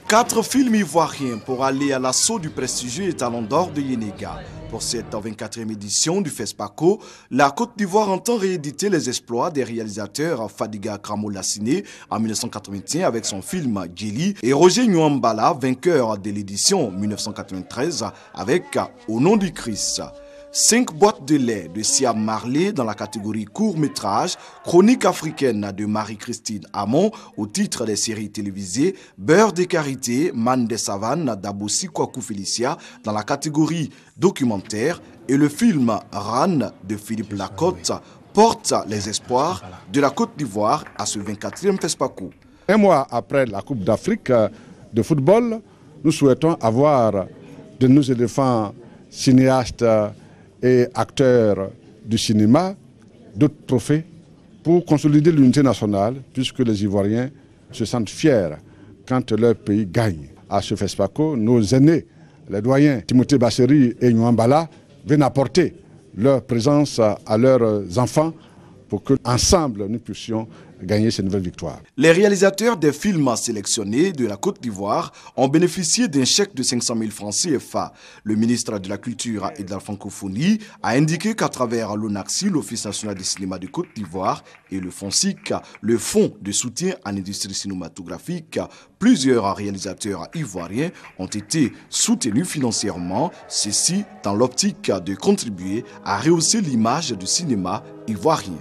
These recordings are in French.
4 films ivoiriens pour aller à l'assaut du prestigieux étalon d'or de Yenega. Pour cette 24e édition du FESPACO, la Côte d'Ivoire entend rééditer les exploits des réalisateurs Fadiga Kramo-Lassine en 1981 avec son film Djeli et Roger Nyuambala, vainqueur de l'édition 1993 avec Au nom du Christ. 5 boîtes de lait de Siam Marley dans la catégorie court-métrage, Chronique africaine de Marie-Christine Hamon au titre des séries télévisées, Beurre de Karité, Man des Savanes d'Abossi Kwaku Félicia dans la catégorie documentaire et le film Ran de Philippe Lacotte portent les espoirs de la Côte d'Ivoire à ce 24e FESPACO. Un mois après la Coupe d'Afrique de football, nous souhaitons avoir de nos éléphants cinéastes et acteurs du cinéma d'autres trophées pour consolider l'unité nationale, puisque les Ivoiriens se sentent fiers quand leur pays gagne. À ce FESPACO, nos aînés, les doyens Timothée Basseri et Nyuambala, viennent apporter leur présence à leurs enfants pour qu'ensemble nous puissions gagner ces nouvelles victoires. Les réalisateurs des films sélectionnés de la Côte d'Ivoire ont bénéficié d'un chèque de 500 000 francs CFA. Le ministre de la Culture et de la Francophonie a indiqué qu'à travers l'ONACSI, l'Office national du cinéma de Côte d'Ivoire, et le FONSIC, le Fonds de soutien à l'industrie cinématographique, plusieurs réalisateurs ivoiriens ont été soutenus financièrement, ceci dans l'optique de contribuer à rehausser l'image du cinéma ivoirien.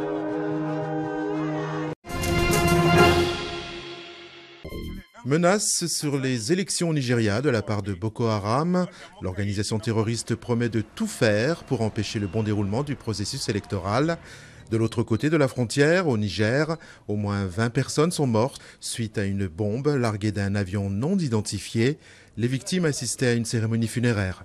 Menace sur les élections au Nigeria de la part de Boko Haram. L'organisation terroriste promet de tout faire pour empêcher le bon déroulement du processus électoral. De l'autre côté de la frontière, au Niger, au moins 20 personnes sont mortes suite à une bombe larguée d'un avion non identifié. Les victimes assistaient à une cérémonie funéraire.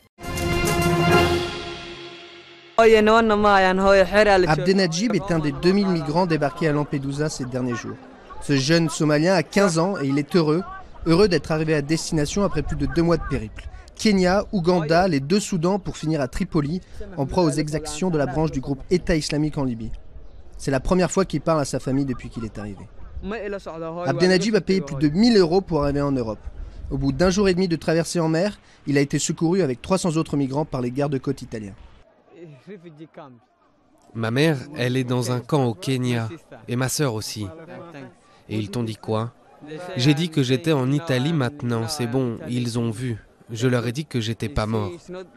Abdenadjib est un des 2000 migrants débarqués à Lampedusa ces derniers jours. Ce jeune Somalien a 15 ans et il est heureux d'être arrivé à destination après plus de 2 mois de périple. Kenya, Ouganda, les 2 Soudans pour finir à Tripoli, en proie aux exactions de la branche du groupe État islamique en Libye. C'est la première fois qu'il parle à sa famille depuis qu'il est arrivé. Abdenadjib a payé plus de 1000 € pour arriver en Europe. Au bout d'1 jour et demi de traversée en mer, il a été secouru avec 300 autres migrants par les gardes-côtes italiens. Ma mère, elle est dans un camp au Kenya, et ma sœur aussi. Et ils t'ont dit quoi? J'ai dit que j'étais en Italie maintenant, c'est bon, ils ont vu. Je leur ai dit que j'étais pas mort.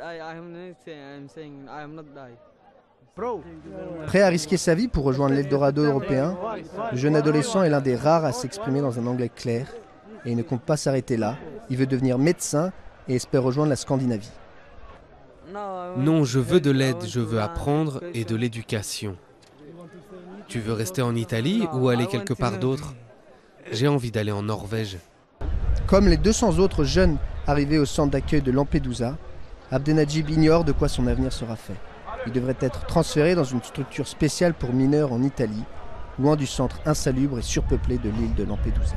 Prêt à risquer sa vie pour rejoindre l'Eldorado européen, le jeune adolescent est l'un des rares à s'exprimer dans un anglais clair. Et il ne compte pas s'arrêter là. Il veut devenir médecin et espère rejoindre la Scandinavie. Non, je veux de l'aide, je veux apprendre et de l'éducation. Tu veux rester en Italie ou aller quelque part d'autre? J'ai envie d'aller en Norvège. Comme les 200 autres jeunes arrivés au centre d'accueil de Lampedusa, Abdenadjib ignore de quoi son avenir sera fait. Il devrait être transféré dans une structure spéciale pour mineurs en Italie, loin du centre insalubre et surpeuplé de l'île de Lampedusa.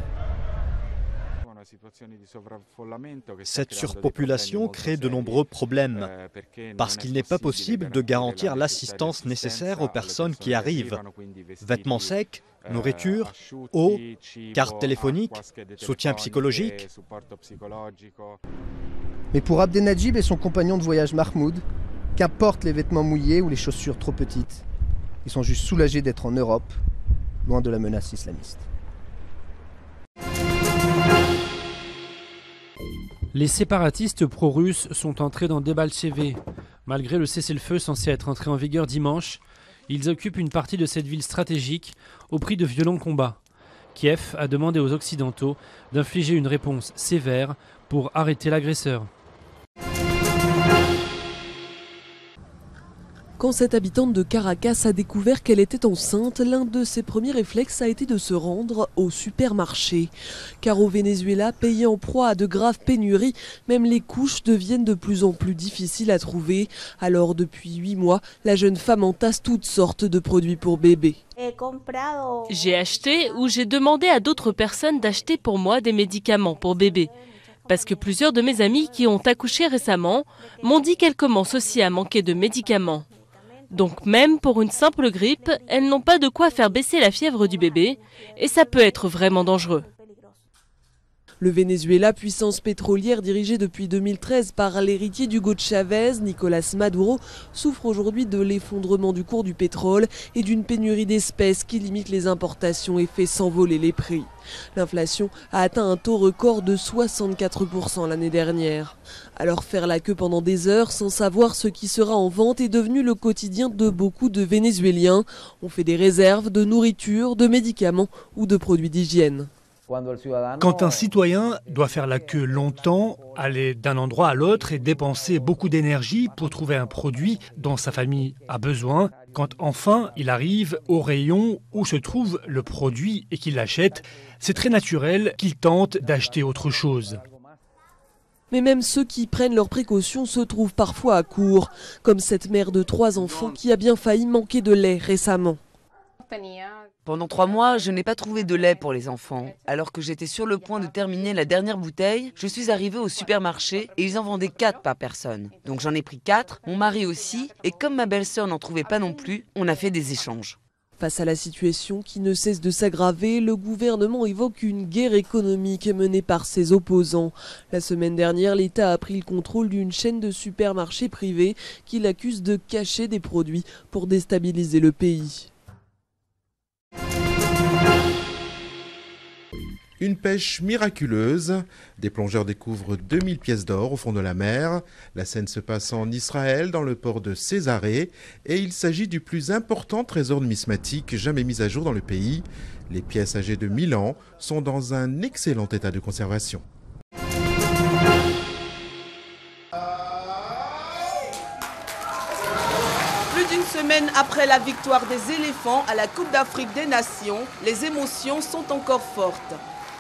Cette surpopulation crée de nombreux problèmes, parce qu'il n'est pas possible de garantir l'assistance nécessaire aux personnes qui arrivent. Vêtements secs, nourriture, eau, carte téléphonique, soutien psychologique. Mais pour Abdenadjib et son compagnon de voyage Mahmoud, qu'importe les vêtements mouillés ou les chaussures trop petites, ils sont juste soulagés d'être en Europe, loin de la menace islamiste. Les séparatistes pro-russes sont entrés dans Debaltseve. Malgré le cessez-le-feu censé être entré en vigueur dimanche, ils occupent une partie de cette ville stratégique au prix de violents combats. Kiev a demandé aux Occidentaux d'infliger une réponse sévère pour arrêter l'agresseur. Quand cette habitante de Caracas a découvert qu'elle était enceinte, l'un de ses premiers réflexes a été de se rendre au supermarché. Car au Venezuela, pays en proie à de graves pénuries, même les couches deviennent de plus en plus difficiles à trouver. Alors depuis 8 mois, la jeune femme entasse toutes sortes de produits pour bébés. J'ai acheté ou j'ai demandé à d'autres personnes d'acheter pour moi des médicaments pour bébé. Parce que plusieurs de mes amies qui ont accouché récemment m'ont dit qu'elles commencent aussi à manquer de médicaments. Donc même pour une simple grippe, elles n'ont pas de quoi faire baisser la fièvre du bébé et ça peut être vraiment dangereux. Le Venezuela, puissance pétrolière dirigée depuis 2013 par l'héritier d'Hugo Chavez, Nicolás Maduro, souffre aujourd'hui de l'effondrement du cours du pétrole et d'une pénurie d'espèces qui limite les importations et fait s'envoler les prix. L'inflation a atteint un taux record de 64% l'année dernière. Alors faire la queue pendant des heures sans savoir ce qui sera en vente est devenu le quotidien de beaucoup de Vénézuéliens. On fait des réserves de nourriture, de médicaments ou de produits d'hygiène. Quand un citoyen doit faire la queue longtemps, aller d'un endroit à l'autre et dépenser beaucoup d'énergie pour trouver un produit dont sa famille a besoin, quand enfin il arrive au rayon où se trouve le produit et qu'il l'achète, c'est très naturel qu'il tente d'acheter autre chose. Mais même ceux qui prennent leurs précautions se trouvent parfois à court, comme cette mère de 3 enfants qui a bien failli manquer de lait récemment. Pendant 3 mois, je n'ai pas trouvé de lait pour les enfants. Alors que j'étais sur le point de terminer la dernière bouteille, je suis arrivée au supermarché et ils en vendaient 4 par personne. Donc j'en ai pris 4, mon mari aussi, et comme ma belle-sœur n'en trouvait pas non plus, on a fait des échanges. Face à la situation qui ne cesse de s'aggraver, le gouvernement évoque une guerre économique menée par ses opposants. La semaine dernière, l'État a pris le contrôle d'une chaîne de supermarchés privés qui l'accuse de cacher des produits pour déstabiliser le pays. Une pêche miraculeuse. Des plongeurs découvrent 2000 pièces d'or au fond de la mer. La scène se passe en Israël, dans le port de Césarée, et il s'agit du plus important trésor numismatique jamais mis à jour dans le pays. Les pièces âgées de 1000 ans sont dans un excellent état de conservation. Plus d'une semaine après la victoire des éléphants à la Coupe d'Afrique des Nations, les émotions sont encore fortes.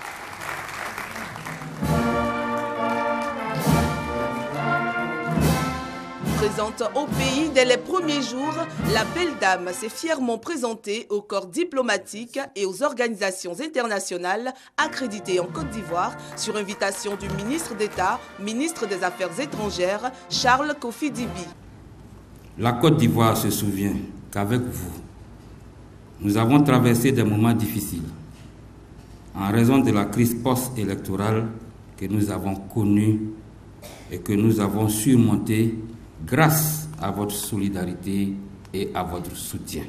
Présente au pays dès les premiers jours, la belle dame s'est fièrement présentée au corps diplomatique et aux organisations internationales accréditées en Côte d'Ivoire sur invitation du ministre d'État, ministre des Affaires étrangères, Charles Kofi Dibi. La Côte d'Ivoire se souvient qu'avec vous, nous avons traversé des moments difficiles en raison de la crise post-électorale que nous avons connue et que nous avons surmontée grâce à votre solidarité et à votre soutien.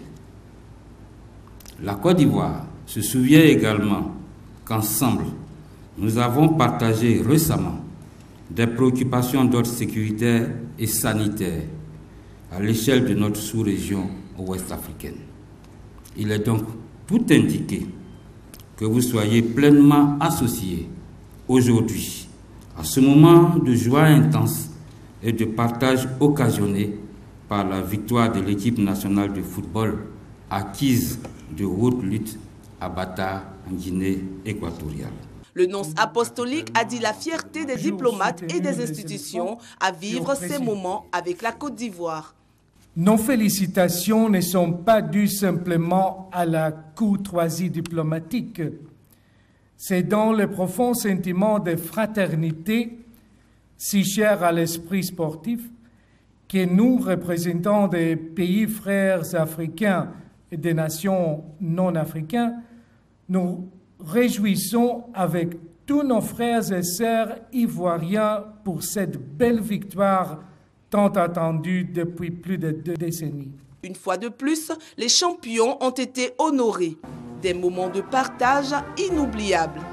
La Côte d'Ivoire se souvient également qu'ensemble, nous avons partagé récemment des préoccupations d'ordre sécuritaire et sanitaire à l'échelle de notre sous-région ouest-africaine. Il est donc tout indiqué que vous soyez pleinement associés aujourd'hui à ce moment de joie intense et de partage occasionné par la victoire de l'équipe nationale de football acquise de haute lutte à Bata, en Guinée équatoriale. Le nonce apostolique a dit la fierté des diplomates et des institutions à vivre ces moments avec la Côte d'Ivoire. Nos félicitations ne sont pas dues simplement à la courtoisie diplomatique. C'est dans le profond sentiment de fraternité si cher à l'esprit sportif, que nous, représentants des pays frères africains et des nations non africaines, nous réjouissons avec tous nos frères et sœurs ivoiriens pour cette belle victoire tant attendue depuis plus de 2 décennies. Une fois de plus, les champions ont été honorés. Des moments de partage inoubliables.